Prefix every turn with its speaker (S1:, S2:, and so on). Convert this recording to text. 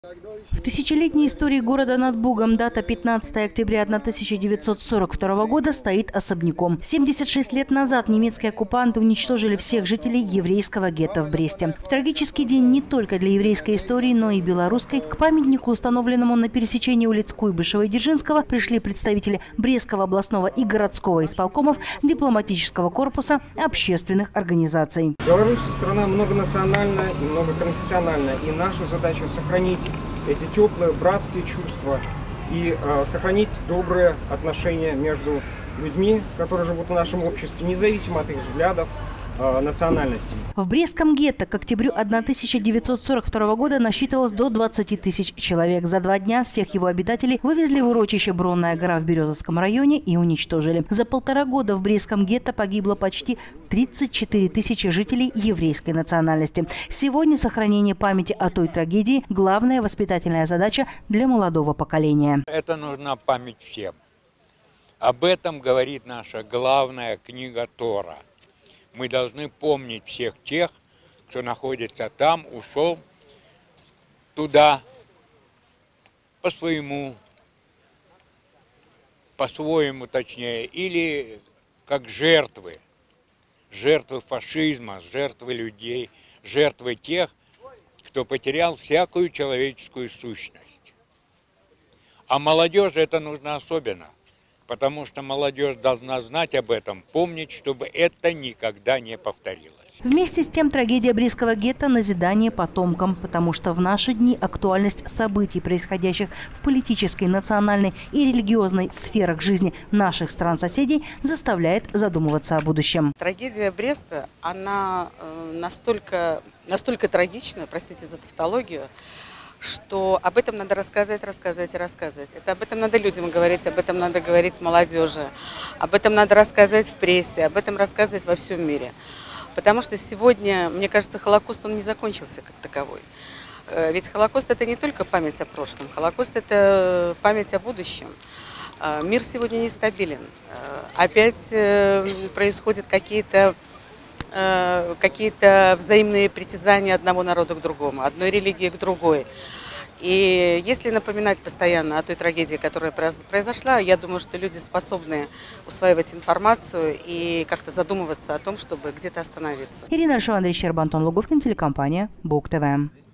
S1: В тысячелетней истории города над Бугом дата 15 октября 1942 года стоит особняком. 76 лет назад немецкие оккупанты уничтожили всех жителей еврейского гетто в Бресте. В трагический день не только для еврейской истории, но и белорусской к памятнику, установленному на пересечении улиц Куйбышева и Дзержинского, пришли представители Брестского областного и городского исполкомов, дипломатического корпуса, общественных организаций.
S2: Беларусь страна многонациональная и многоконфессиональная, и наша задача сохранить эти теплые братские чувства и сохранить добрые отношения между людьми, которые живут в нашем обществе, независимо от их взглядов, национальностей.
S1: В Брестском гетто к октябрю 1942 года насчитывалось до 20 тысяч человек. За 2 дня всех его обитателей вывезли в урочище Бронная гора в Березовском районе и уничтожили. За 1,5 года в Брестском гетто погибло почти 34 тысячи жителей еврейской национальности. Сегодня сохранение памяти о той трагедии – главная воспитательная задача для молодого поколения.
S3: Это нужна память всем. Об этом говорит наша главная книга Тора. Мы должны помнить всех тех, кто находится там, ушел туда по-своему точнее, или как жертвы фашизма, жертвы людей, жертвы тех, кто потерял всякую человеческую сущность. А молодежи это нужно особенно. Потому что молодежь должна знать об этом, помнить, чтобы это никогда не повторилось.
S1: Вместе с тем трагедия Брестского гетто – назидание потомкам, потому что в наши дни актуальность событий, происходящих в политической, национальной и религиозной сферах жизни наших стран-соседей, заставляет задумываться о будущем.
S4: Трагедия Бреста, она настолько трагична, простите за тавтологию, что об этом надо рассказать. Об этом надо людям говорить, об этом надо говорить молодежи, об этом надо рассказать в прессе, об этом рассказывать во всем мире. Потому что сегодня, мне кажется, Холокост, он не закончился как таковой. Ведь Холокост – это не только память о прошлом, Холокост – это память о будущем. Мир сегодня нестабилен. Опять происходят какие-то взаимные притязания одного народа к другому, одной религии к другой. И если напоминать постоянно о той трагедии, которая произошла, я думаю, что люди способны усваивать информацию и как-то задумываться о том, чтобы где-то остановиться.
S1: Ирина Альшова, Андрей Щерба, Антон Луговкин, телекомпания Буг ТВ.